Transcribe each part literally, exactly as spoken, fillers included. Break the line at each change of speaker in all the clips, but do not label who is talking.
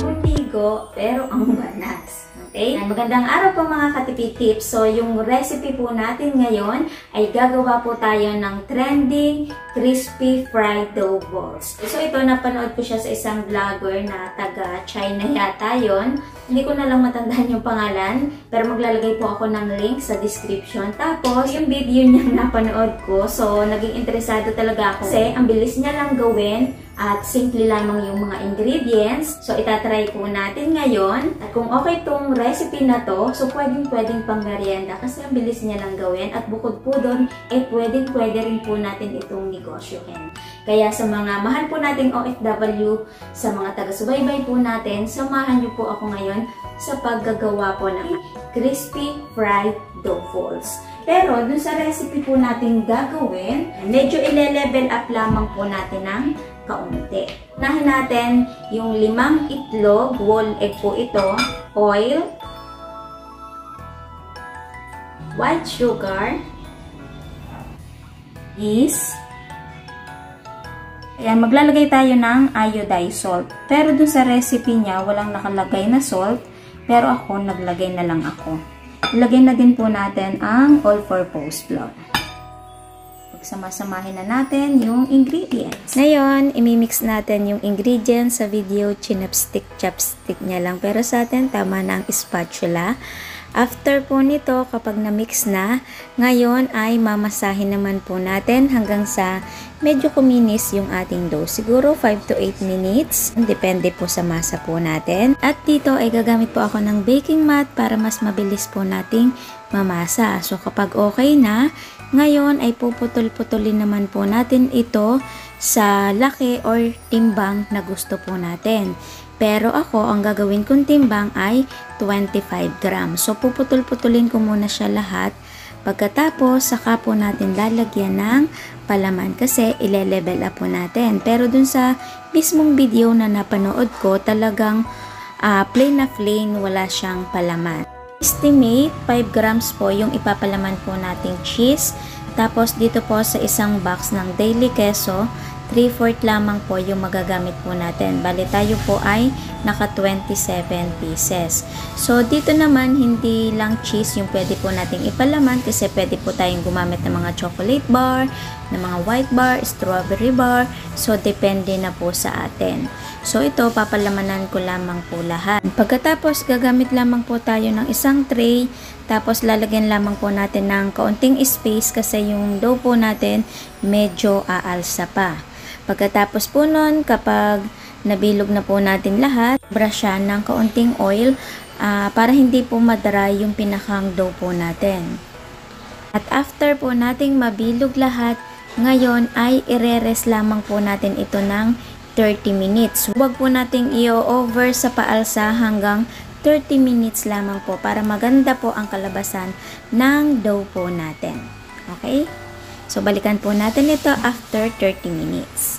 bagong ligo, pero ang banas. Okay? Magandang araw po mga katipid tips. So, yung recipe po natin ngayon ay gagawa po tayo ng trending crispy fried dough balls. So, ito napanood ko siya sa isang vlogger na taga China yata yon. Hindi ko na lang matandaan yung pangalan, pero maglalagay po ako ng link sa description. Tapos, yung video niya napanood ko, so naging interesado talaga ako. Kasi, ang bilis niya lang gawin at simple lamang yung mga ingredients. So, itatry po natin ngayon. At kung okay tong recipe na to, so pwedeng-pwedeng pang merienda kasi ang bilis niya lang gawin. At bukod po doon, eh pwedeng-pwede rin po natin itong negosyohin. Kaya sa mga mahal po nating O F W, sa mga taga-subaybay po natin, samahan niyo po ako ngayon sa paggagawa po ng crispy fried dough balls. Pero, dun sa recipe po natin gagawin, medyo ile-level up lamang po natin ng kaunti. Unahin natin yung limang itlog, whole egg po ito, oil, white sugar, yeast. Ayan, maglalagay tayo ng iodized salt. Pero dun sa recipe niya, walang nakalagay na salt, pero ako, naglagay na lang ako. Ilagay na din po natin ang all-purpose flour. Pagsamasamahin na natin yung ingredients. Ngayon, imimix natin yung ingredients. Sa video, chinapstick, chopstick niya lang. Pero sa atin, tama na ang spatula. After po nito, kapag na-mix na, ngayon ay mamasahin naman po natin hanggang sa medyo kuminis yung ating dough. Siguro five to eight minutes. Depende po sa masa po natin. At dito ay gagamit po ako ng baking mat para mas mabilis po nating mamasa. So kapag okay na, ngayon ay puputol-putulin naman po natin ito sa laki or timbang na gusto po natin. Pero ako, ang gagawin kong timbang ay twenty-five grams. So, puputol-putulin ko muna siya lahat. Pagkatapos, saka po natin lalagyan ng palaman kasi ile-level up po natin. Pero dun sa mismong video na napanood ko, talagang uh, plain na plain, wala siyang palaman. Estimate, five grams po yung ipapalaman po nating cheese. Tapos, dito po sa isang box ng daily queso, three fourths lamang po yung magagamit po natin. Bali tayo po ay naka twenty-seven pieces. So, dito naman hindi lang cheese yung pwede po nating ipalaman kasi pwede po tayong gumamit ng mga chocolate bar, ng mga white bar, strawberry bar. So, depende na po sa atin. So, ito papalamanan ko lamang po lahat. Pagkatapos, gagamit lamang po tayo ng isang tray. Tapos, lalagyan lamang po natin ng kaunting space kasi yung dough po natin medyo aalsa pa. Pagkatapos po nun, kapag nabilog na po natin lahat, brushan ng kaunting oil uh, para hindi po madry yung pinakang dough po natin. At after po nating mabilog lahat, ngayon ay ire-rest lamang po natin ito ng thirty minutes. Huwag po nating i-over sa paalsa hanggang thirty minutes lamang po para maganda po ang kalabasan ng dough po natin. Okay? So, balikan po natin ito after thirty minutes.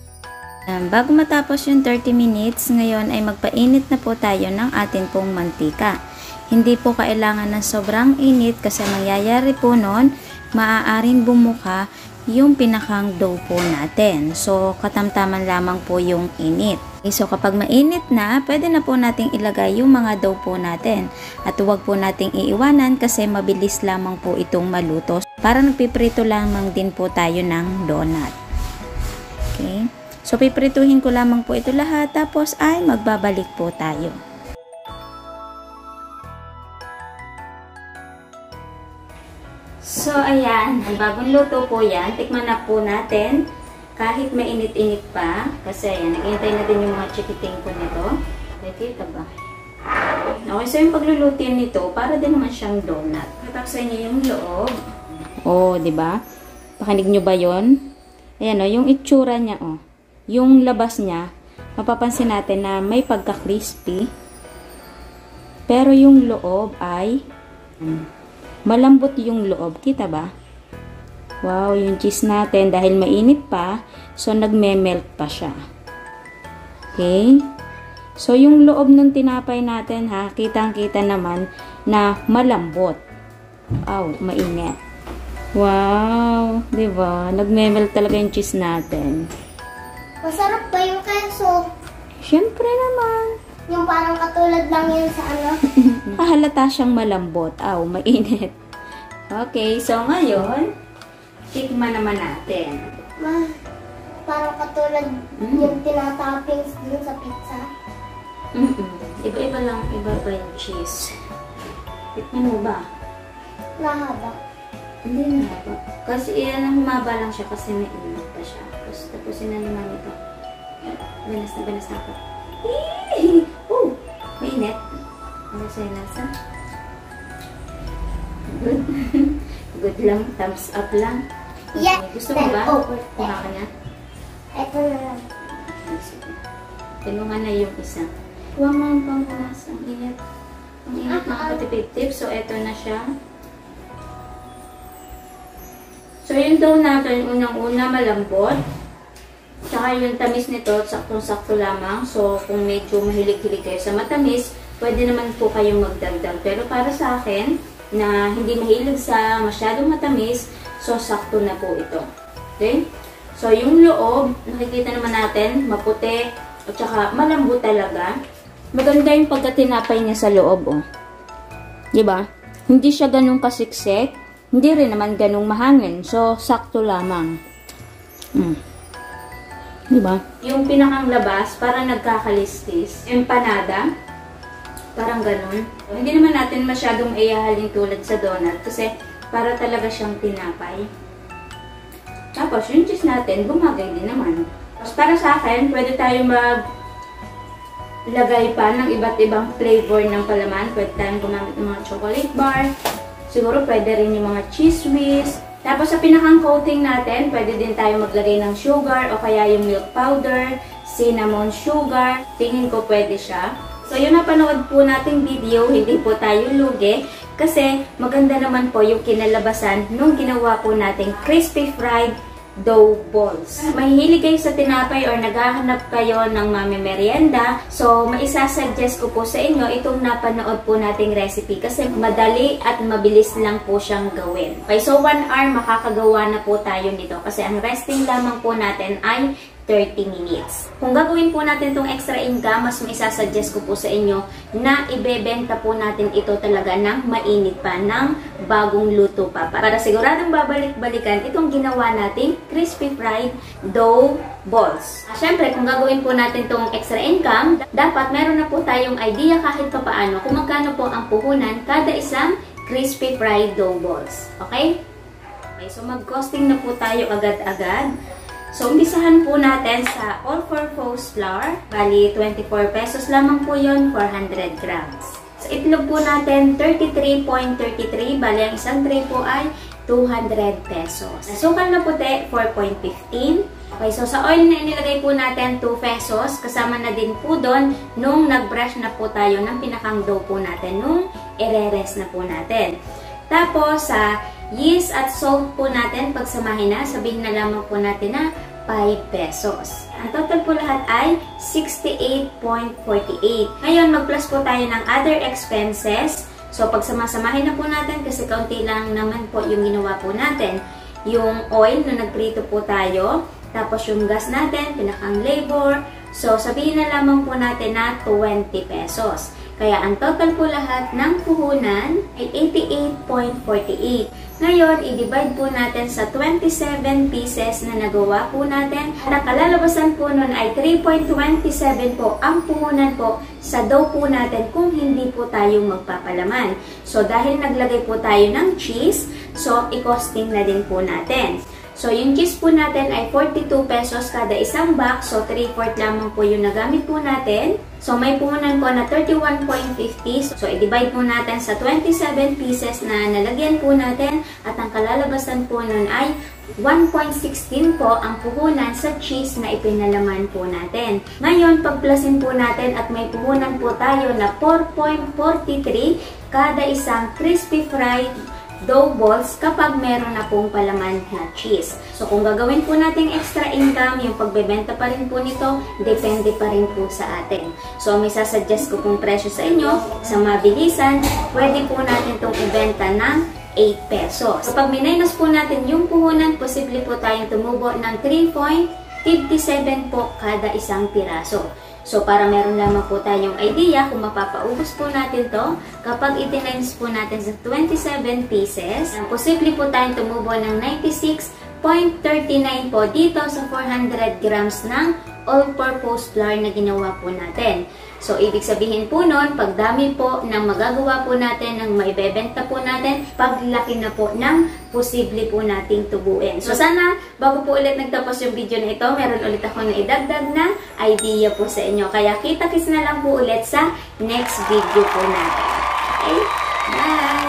Um, bago matapos yung thirty minutes, ngayon ay magpainit na po tayo ng atin pong mantika. Hindi po kailangan ng sobrang init kasi mangyayari po nun, maaaring bumuka yung pinakang dough po natin. So, katamtaman lamang po yung init. Okay, so, kapag mainit na, pwede na po nating ilagay yung mga dough po natin. At huwag po nating iiwanan kasi mabilis lamang po itong maluto. Para nagpiprito lamang din po tayo ng donut. Okay. So, piprituhin ko lamang po ito lahat. Tapos ay magbabalik po tayo. So, ayan. Ang bagong luto po yan. Tikman na po natin. Kahit mainit-init pa. Kasi, ayan. Naghihintay na din yung mga chikiting po nito. Nakikita ba? Okay. So, yung pagluluto nito, para din naman siyang donut. Kataksan niyo yung loob. Oh, di ba? Pakinig nyo ba yon? Ayan, oh. Yung itsura niya, oh. Yung labas niya, mapapansin natin na may pagka-crispy. Pero yung loob ay malambot yung loob. Kita ba? Wow, yung cheese natin dahil mainit pa, so nagme-melt pa siya. Okay? So, yung loob ng tinapay natin, ha, kitang-kita naman na malambot. Aw, mainit. Wow, di ba? Nagme-melt talaga yung cheese natin.
Masarap ba yung keso?
Siyempre naman.
Yung parang katulad lang yun sa ano.
Nakahalata siyang malambot. Aw, mainit. Okay, so ngayon, tikman naman natin.
Ma, parang katulad
Mm.
yung tinatoppings dun sa pizza.
Mm-mm. Iba-iba lang, iba-iba yung cheese. Tikman mo ba?
Nahaba.
Hindi na ba? Kasi yan, humaba lang siya kasi may init pa siya. Tapos tapusin na naman ito. Banas na, banas na ako. Eee! Oh! Mainit. Ano sa'yo lasa? Good. Good lang. Thumbs up lang.
Yeah.
Gusto mo ba?
Oh,
Kuha ka na?
ito na lang.
Tinungan na yung isa. Kuha mo ang pangulasa. Ang init. Ang init mga katipid-tip. So, eto na siya. So, yung dough natin, unang-una malambot. Tsaka yung tamis nito, saktong-sakto lamang. So, kung medyo mahilig-hilig kayo sa matamis, pwede naman po kayong magdagdag. Pero para sa akin, na hindi mahilig sa masyadong matamis, so sakto na po ito. Okay? So, yung loob, nakikita naman natin, maputi, at saka malambot talaga. Maganda yung pagkatinapay niya sa loob, oh. Diba? Hindi siya ganun kasiksik, hindi rin naman ganung mahangin. So, sakto lamang. Mm. Diba? Yung pinakang labas, parang nagkakalistis. Empanada. Parang ganun. Hindi naman natin masyadong iyahalin tulad sa donut kasi para talaga siyang tinapay. Tapos, yung cheese natin, bumagay din naman. Tapos, para sa akin, pwede tayo mag lagay pa ng iba't ibang flavor ng palaman. Pwede tayong gumamit ng mga chocolate bar. Siguro pwede rin yung mga cheese whiz. Tapos sa pinakang coating natin, pwede din tayo maglagay ng sugar o kaya yung milk powder, cinnamon sugar. Tingin ko pwede siya. So yung napanood po nating video, hindi po tayo lugi kasi maganda naman po yung kinalabasan nung ginawa po nating crispy fried dough balls. Mahihilig kayo sa tinapay or naghahanap kayo ng mami-merienda, so maisasuggest ko po sa inyo itong napanood po nating recipe kasi madali at mabilis lang po siyang gawin. Okay, so one hour makakagawa na po tayo nito kasi ang resting lamang po natin ay thirty minutes. Kung gagawin po natin itong extra income, mas maisasuggest ko po sa inyo na ibebenta po natin ito talaga ng mainit pa, ng bagong luto pa. Para siguradong babalik-balikan itong ginawa nating crispy fried dough balls. Siyempre, kung gagawin po natin itong extra income, dapat meron na po tayong idea kahit pa paano kung magkano po ang puhunan kada isang crispy fried dough balls. Okay? Okay, so mag-costing na po tayo agad-agad. So, umpisahan po natin sa all-purpose flour. Bali, twenty-four pesos lamang po yun, four hundred grams. Sa itlog po natin, thirty-three point three three. Bali, ang isang tray po ay two hundred pesos. Sukal na puti, four point one five. Okay, so sa oil na inilagay po natin, two pesos. Kasama na din po doon nung nag-brush na po tayo ng pinakang dough po natin, nung ire-rest na po natin. Tapos, sa yeast at salt po natin, pagsamahin na, sabihin na lamang po natin na five pesos. Ang total po lahat ay sixty-eight point four eight. Ngayon, mag-plus po tayo ng other expenses. So, pagsamasamahin na po natin, kasi kaunti lang naman po yung ginawa po natin. Yung oil na nagprito po tayo, tapos yung gas natin, pinakang labor. So, sabihin na lamang po natin na twenty pesos. Kaya ang total po lahat ng puhunan ay eighty-eight point four eight. Ngayon, i-divide po natin sa twenty-seven pieces na nagawa po natin. Ang kalalabasan po nun ay three point two seven po ang puhunan po sa dough po natin kung hindi po tayo magpapalaman. So, dahil naglagay po tayo ng cheese, so i-costing na din po natin. So, yung cheese po natin ay forty-two pesos kada isang box. So, three fourths lamang po yung nagamit po natin. So, may puhunan po na thirty-one point five zero. So, i-divide po natin sa twenty-seven pieces na nalagyan po natin. At ang kalalabasan po nun ay one point one six po ang puhunan sa cheese na ipinalaman po natin. Ngayon, pag-plusin po natin at may puhunan po tayo na four point four three kada isang crispy fried dough balls kapag meron na pong palaman na cheese. So, kung gagawin po natin extra income, yung pagbebenta pa rin po nito, depende pa rin po sa atin. So, may sasuggest ko pong presyo sa inyo, sa mabilisan, pwede po natin itong ibenta ng eight pesos. So, pag minus po natin yung puhunan, posible po tayong tumubo ng three point fifty-seven po kada isang piraso. So, para meron lamang po tayong idea kung mapapaubos po natin to, kapag itinimes po natin sa twenty-seven pieces, posible po tayong tumubo ng ninety-six point three nine po dito sa four hundred grams ng all-purpose flour na ginawa po natin. So, ibig sabihin po nun, pagdami po ng magagawa po natin, ng maibebenta po natin, paglaki na po ng posible po nating tubuin. So, sana, bago po ulit nagtapos yung video na ito, meron ulit ako na idagdag na idea po sa inyo. Kaya kita-kits na lang po ulit sa next video po natin. Okay? Bye!